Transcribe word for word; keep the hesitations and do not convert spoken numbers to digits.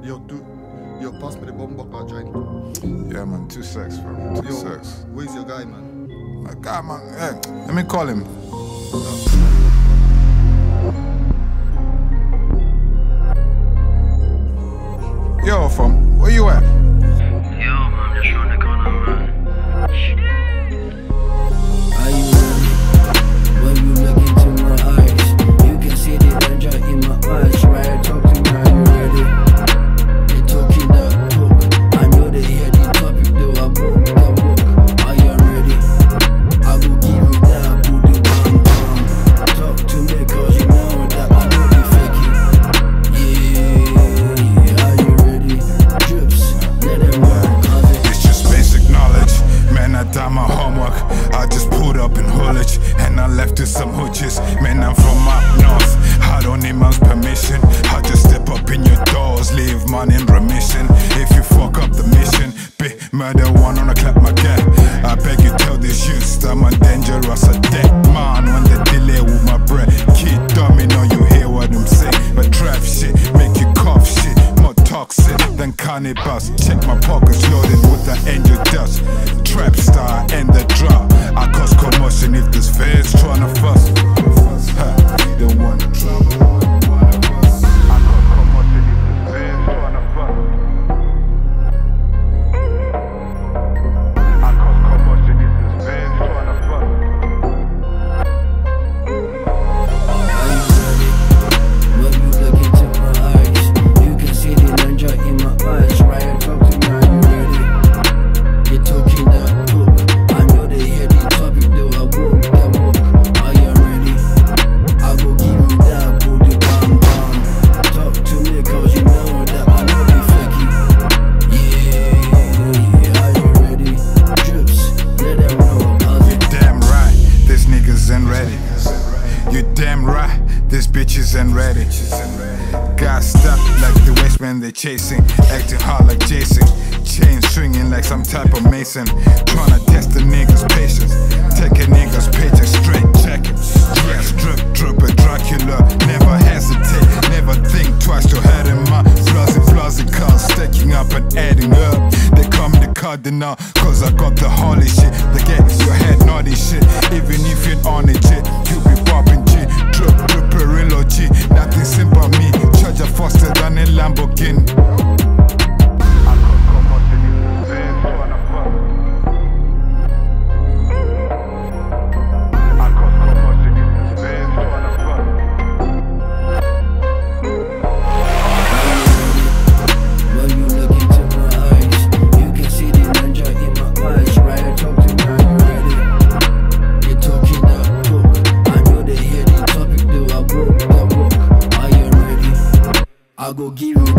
Yo, do, yo, pass me the bomba car joint. Yeah, man, two secs, bro. Two Yo, secs. where's your guy, man? My guy, man. Hey, let me call him. Yo, fam, where you at? Yo, man, I'm just trying to call him, man. Are you ready? When you look into my eyes, you can see the danger in my eyes. Right, talk to me, are you ready? They talking that talk. I know they hear the topic, though I walk that walk. Are you ready? I will give you that booty bam bam. Talk to me, cause you know that I know they fake it. Yeah, are you ready? Drips, let them run. It's just basic knowledge. Man, I done my homework. I just pulled up in Hullage and I left with some hooches. Man, I'm from up north. I don't need man's permission. I just step up in your doors, leave man in remission. If you fuck up the mission, be murder one on a clap my cat. I beg you tell these youths that I'm dangerous, a dead man when they delay with my breath. Kid dummy, know you hear what I'm saying. But trap shit, make you cough shit. More toxic than cannibals. Check my pockets loaded with the angel dust. Trap star and the drop. I cause commotion if this feds tryna fuss. Ha, we don't want trouble. I cause commotion if this feds tryna fuss. I cause commotion if this feds tryna fuss. Are you ready? When you look into my eyes, you can see the danger in my eyes. Right, talk to me, are you ready? They talking that talk. I know they hear the topic, though I walk that walk. Are you ready? I will give you that booty bam bam. Talk to me, cause you know that I know they fake it. Yeah, are you ready? Drips, let them know, cause You damn right, this niggas ain't ready. You damn right, this bitches ain't ready. Got stuck like the Westman they chasing, acting hard like Jason. Chain swinging like some type of mason. Tryna test the niggas' patience. Take a niggas' paycheck straight, check it. Dress, drip, drip, a Dracula. Never hesitate, never think twice to head in my fuzzy, fuzzy cars. Stacking up and adding up. They call me the cardinal, cause I got the holy shit. They get your head naughty shit. Even if you're on it, G, you be popping G. Drip, drip, Perillo G. Nothing simple me. Charger faster than a Lamborghini. when you look into my eyes, you can see the danger in my eyes. Right, talk to me, are you ready? They talking that talk. I know they hear the topic, though I walk that walk. Are you ready? I go give you